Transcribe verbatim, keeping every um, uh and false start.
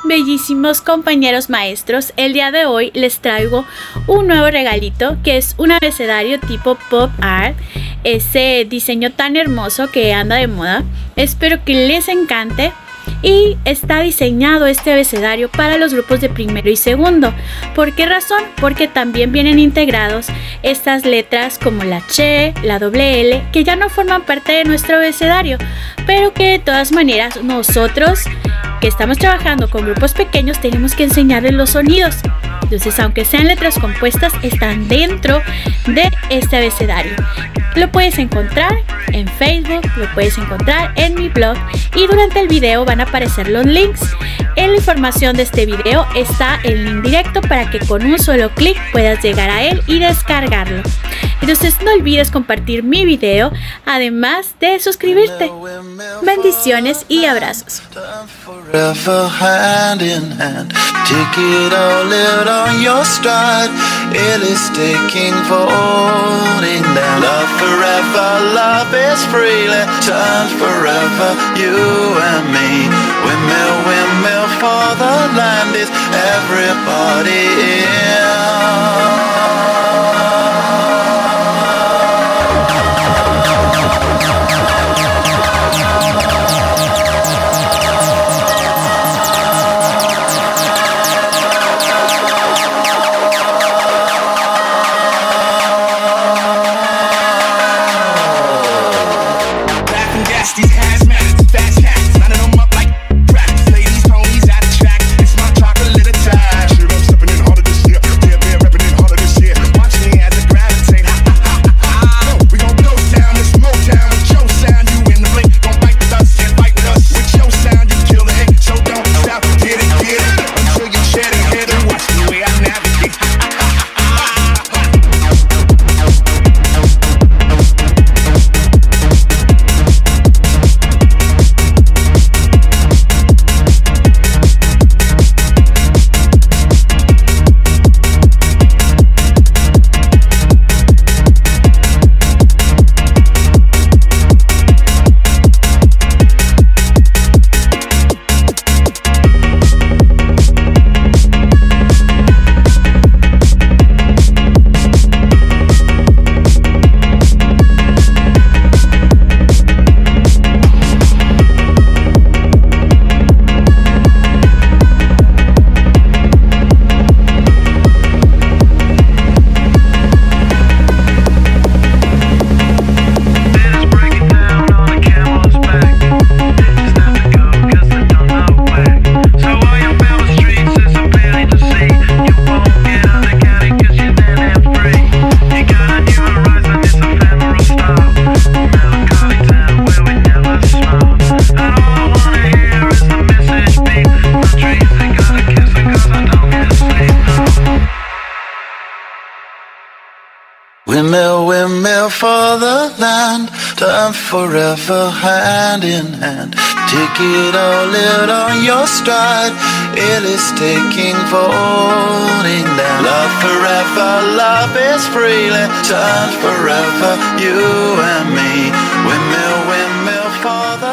Bellísimos compañeros maestros, el día de hoy les traigo un nuevo regalito que es un abecedario tipo pop art, ese diseño tan hermoso que anda de moda. Espero que les encante. Y está diseñado este abecedario para los grupos de primero y segundo. ¿Por qué razón? Porque también vienen integrados estas letras como la che, la doble L, que ya no forman parte de nuestro abecedario, pero que de todas maneras nosotros que estamos trabajando con grupos pequeños tenemos que enseñarles los sonidos. Entonces, aunque sean letras compuestas, están dentro de este abecedario. Lo puedes encontrar en Facebook, lo puedes encontrar en mi blog y durante el video van a aparecer los links. En la información de este video está el link directo para que con un solo clic puedas llegar a él y descargarlo. Entonces no olvides compartir mi video, además de suscribirte. Bendiciones y abrazos. Forever hand in hand, take it all out on your stride. It is taking falling down. Love forever, love is freely turned forever, you and me. Windmill, windmill for the land is everybody in. These hazmats, fast cats, lining them up like rats. Ladies, ponies at the track. It's my chocolate attack. Sure, I'm stepping in harder this year. Yeah, man, repping in harder this year. Watch me as I gravitate. Ha ha ha ha ha. We gon' blow down this Motown with your sound. You in the blink, gon' bite with us, can't fight with us. With your sound, you kill the hate. So don't stop, get it, get it until you shed it, hit it. Watch the way I navigate. Ha ha ha ha ha. Windmill, windmill for the land, turn forever hand in hand. Take it all out on your stride. It is taking falling down. Love forever, love is freely turned forever, you and me. Windmill, windmill for the